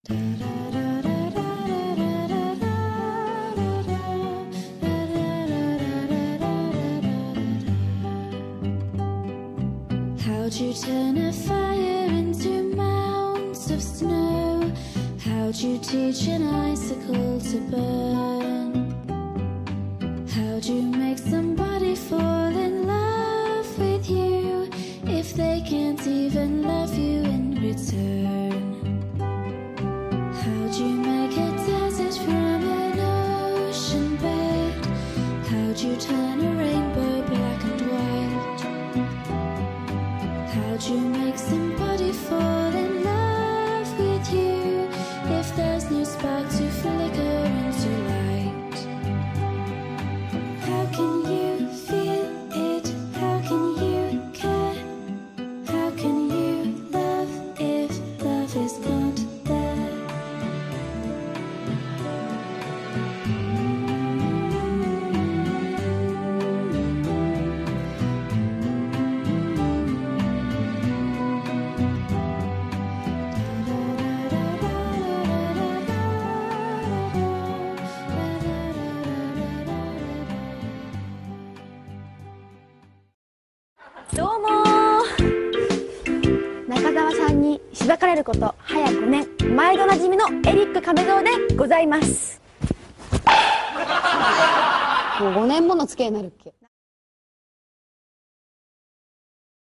How'd you turn a fire into mounds of snow? How'd you teach an icicle to burn? How'd you make somebody fall in love with you if they can't even love you in return? How'd you make a desert from an ocean bed? How'd you turn a rainbow black and white? How'd you make somebody fall in love with you if there's no spark to flicker into light? How can you feel it? How can you care? How can you love if love is not there? どうも中澤さんにしばかれること早5年、毎度おなじみのエリック亀蔵でございます。 もう5年もの付き合いになるっけ。